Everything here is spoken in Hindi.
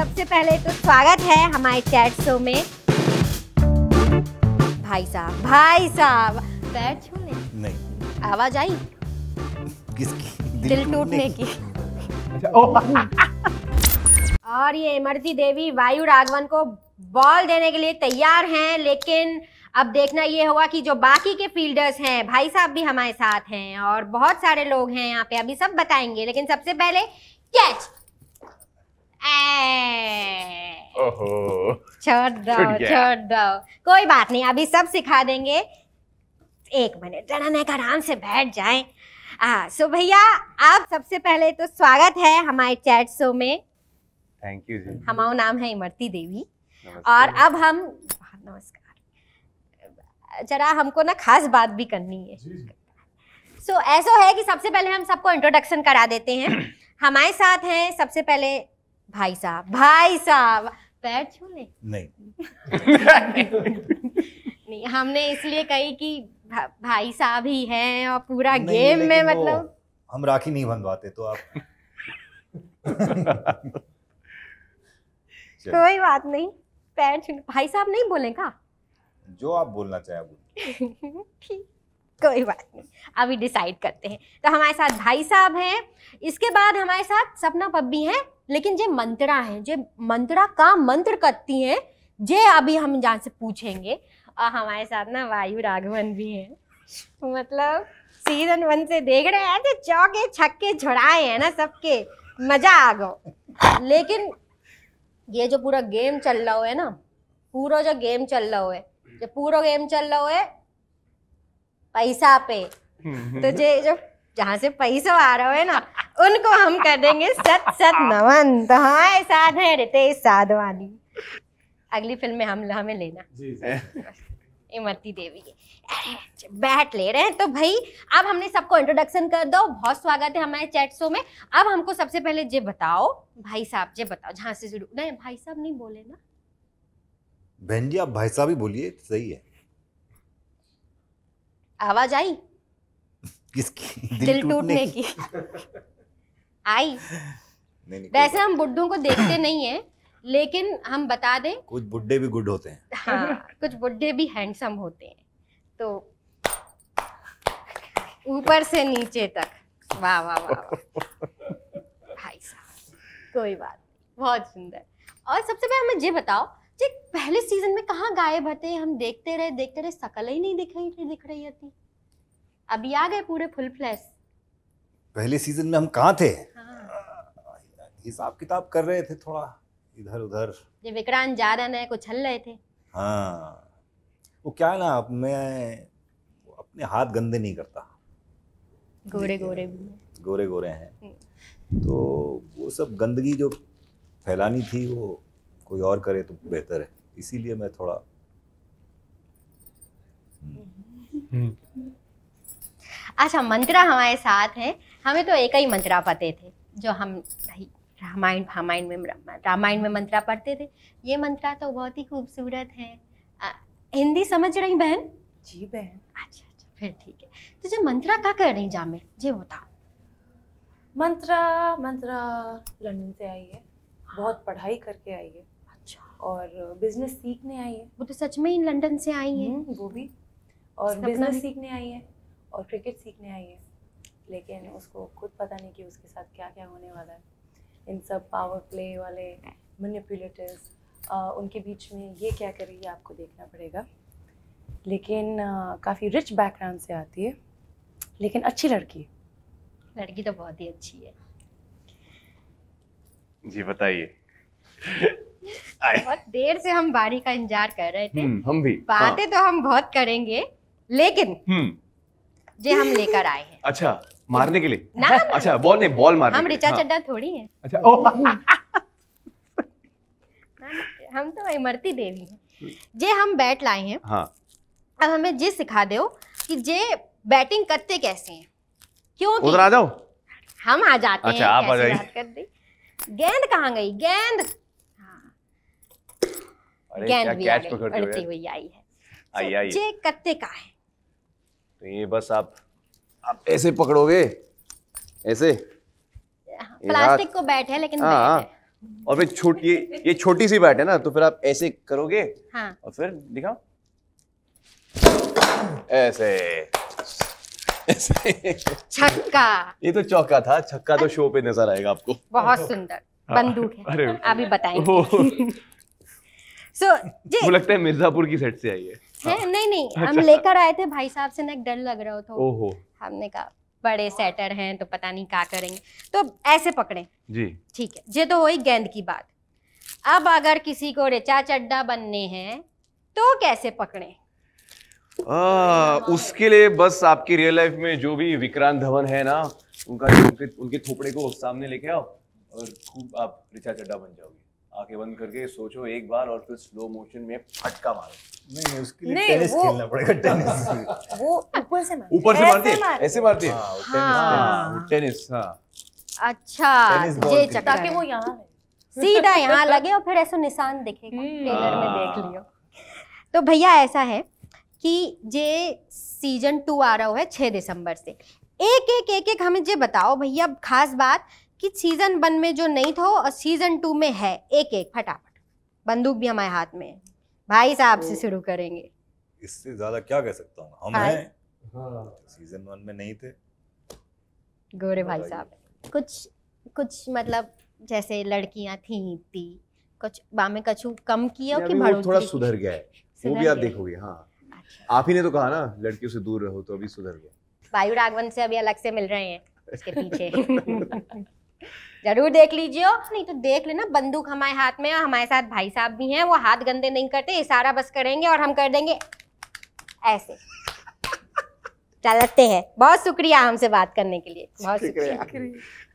सबसे पहले तो स्वागत है हमारे चैट शो में। भाई साहब पैर छूने नहीं, आवाज आई किसकी? दिल टूटने की। और ये इमरती देवी वायु राघवन को बॉल देने के लिए तैयार हैं, लेकिन अब देखना ये होगा कि जो बाकी के फील्डर्स हैं, भाई साहब भी हमारे साथ हैं और बहुत सारे लोग हैं यहाँ पे, अभी सब बताएंगे। लेकिन सबसे पहले कैच। छोड़ दो, कोई बात नहीं, अभी सब सिखा देंगे। एक मिनट जरा एक आराम से बैठ जाएं। सो भैया, आप सबसे पहले तो स्वागत है हमारे चैट शो में। थैंक यू जी। हमारा नाम है इमरती देवी और अब हम नमस्कार, जरा हमको ना खास बात भी करनी है। सो ऐसा है कि सबसे पहले हम सबको इंट्रोडक्शन करा देते हैं। हमारे साथ हैं सबसे पहले भाई साहब पैर छूने नहीं, नहीं, हमने इसलिए कही कि भाई साहब ही हैं और पूरा नहीं, गेम में लेकिन मतलब हम राखी नहीं बंधवाते तो आप कोई बात नहीं, पैर छूने। भाई साहब नहीं बोलेगा? जो आप बोलना चाहे बोलिए। ठीक, कोई बात नहीं, अभी डिसाइड करते हैं। तो हमारे साथ भाई साहब हैं, इसके बाद हमारे साथ सपना पब्बी हैं, लेकिन जे मंत्रा हैं, जे मंत्रा का मंत्र करती हैं, जे अभी हम जहाँ से पूछेंगे। और हमारे साथ ना वायु राघवन भी हैं। मतलब सीजन 1 से देख रहे हैं, तो चौके छक्के छुड़ाए हैं ना सबके, मजा आ गया। लेकिन ये जो पूरा गेम चल रहा है ना, पूरा जो गेम चल रहा है पैसा पे, तो जो जहाँ से पैसा आ रहा है ना, उनको हम कर देंगे सत नमन। तो हमारे साथ है रितेश साधवानी। अगली फिल्म में हमें लेना इमरती देवी के बैट ले रहे हैं। तो भाई अब हमने सबको इंट्रोडक्शन कर दो, बहुत स्वागत है हमारे चैट शो में। अब हमको सबसे पहले जे बताओ, भाई साहब जे बताओ, जहाँ से शुरू। नहीं, भाई साहब नहीं बोले ना। बहन जी, आप भाई साहब ही बोलिए, सही है। आवाज आई किसकी? दिल टूटने की। आई। नहीं, वैसे हम बुड्ढों को देखते नहीं है, लेकिन हम बता दें कुछ बुड्ढे भी गुड होते हैं। हाँ, कुछ बुड्ढे भी हैंडसम होते हैं। तो ऊपर से नीचे तक, वाह वाह वाह भाई साहब, कोई बात नहीं, बहुत सुंदर। और सबसे पहले हमें ये बताओ, जे पहले सीजन में कहाँ गायब थे? हम देखते रहे, शकल ही नहीं दिख रही थी। अभी आ गए पूरे फुल फ्लैश। पहले सीजन में हम कहाँ थे? हाँ। हिसाब किताब कर रहे थे, थोड़ा इधर उधर। ये विक्रांत जारन है, कुछ हल रहे थे। हाँ, वो क्या है ना, मैं अपने हाथ गंदे नहीं करता। गोरे भी गोरे हैं, तो वो सब गंदगी जो फैलानी थी वो कोई और करे तो बेहतर है, इसीलिए मैं थोड़ा अच्छा, मंत्रा हमारे साथ हैं। हमें तो एक ही मंत्रा पते थे, जो हम रामायण में मंत्रा पढ़ते थे। ये मंत्रा तो बहुत ही खूबसूरत है। हिंदी समझ रही बहन? जी बहन। अच्छा, फिर ठीक है। तो जो मंत्रा क्या कर रही जामे, जे बताओ। मंत्रा लंदन से आई है, बहुत पढ़ाई करके आई है। अच्छा। और बिजनेस सीखने आई है। वो तो सच में ही लंदन से आई है। वो भी, और बिजनेस सीखने आई है और क्रिकेट सीखने आई है। लेकिन उसको खुद पता नहीं कि उसके साथ क्या क्या होने वाला है। इन सब पावर प्ले वाले मैनिपुलेटर्स, उनके बीच में ये क्या करेगी आपको देखना पड़ेगा। लेकिन काफ़ी रिच बैकग्राउंड से आती है, लेकिन अच्छी लड़की है। लड़की तो बहुत ही अच्छी है जी। बताइए। बहुत देर से हम बारी का इंतजार कर रहे थे। हम भी बातें तो हम बहुत करेंगे, लेकिन जे हम लेकर आए हैं। अच्छा, मारने के लिए ना, अच्छा, बॉल नहीं, बॉल मारने हम के लिए। रिचा चड्डा थोड़ी हैं। अच्छा, हम तो इमरती देवी हैं। जे हम बैट लाए हैं। हाँ। अब हमें जे सिखा दो कि जे बैटिंग करते कैसे हैं। क्यों? उधर आ जाओ। हम आ जाते हैं। अच्छा, आप आ जाइए। कर दी। गेंद कहाँ गई? गेंद अरे गेंद क्या भी आ कैच गई, पकड़ते उड़ती हुए। हुई आई है। आइए। जे करते का है। तो ये बस आप ऐसे पकड़ोगे, ऐसे। प्लास्टिक को बैट है, लेकिन हाँ, बैट है। और फिर ये छोटी सी बैट है ना, तो फिर आप ऐसे करोगे हाँ और फिर दिखाओ ऐसे ऐसे। छक्का। ये तो चौका था, छक्का तो शो पे नजर आएगा आपको। बहुत सुंदर बंदूक है। अरे अभी बताएंगे। ओह, सो जी वो लगता है मिर्जापुर की सेट से आई है। नहीं नहीं, हम लेकर आए थे भाई साहब से ना, डर लग रहा था। ओहो हमने कहा बड़े सेटर हैं तो पता नहीं क्या करेंगे, तो ऐसे पकड़े। जी। ठीक है, ये तो हुई गेंद की बात। अब अगर किसी को रिचा चड्डा बनने हैं तो कैसे पकड़े? उसके लिए बस आपकी रियल लाइफ में जो भी विक्रांत धवन है ना, उनके थोपड़े को सामने लेके आओ और खूब आप रिचा चड्डा बन जाओगे। आंखें बंद करके सोचो एक बार और फिर स्लो मोशन में फटका मारो। नहीं उसके लिए नहीं, टेनिस वो- खेलना पड़ेगा, टेनिस। वो ऊपर से मारते ऊपर से हैं, मारती ऐसे है, ऐसे मारती है। हाँ, हाँ। टेनिस। हाँ अच्छा, टेनिस बॉल ये की- चक्कर ताकि है। वो यहाँ रहे। सीधा यहाँ लगे और फिर ऐसा निशान दिखेगा। ट्रेलर में देख लियो। तो भैया ऐसा है कि जे सीजन 2 आ रहा है 6 दिसंबर से। एक हमें जे बताओ भैया, खास बात कि सीजन 1 में जो नहीं था और सीजन 2 में है, एक फटाफट। बंदूक भी हमारे हाथ में है। भाई साहब से शुरू करेंगे। इससे ज्यादा क्या कह सकता हूँ, हम हाँ। हैं सीजन 1 में नहीं थे। गोरे भाई साहब कुछ मतलब जैसे लड़कियां थी इतनी, कुछ बामे कछु कम किया कि अभी वो बढ़ोतरी थोड़ा की? सुधर गया है, वो सुधर भी आप गया? देखोगे। हाँ अच्छा। आप ही ने तो कहा ना लड़कियों से दूर रहो, तो अभी सुधर गया। वायु राघवन से अभी अलग से मिल रहे हैं उसके पीछे। जरूर देख लीजिए। नहीं तो देख लेना, बंदूक हमारे हाथ में है, हमारे साथ भाई साहब भी हैं, वो हाथ गंदे नहीं करते, इशारा बस करेंगे और हम कर देंगे ऐसे। चलते हैं। बहुत शुक्रिया हमसे बात करने के लिए, बहुत शुक्रिया।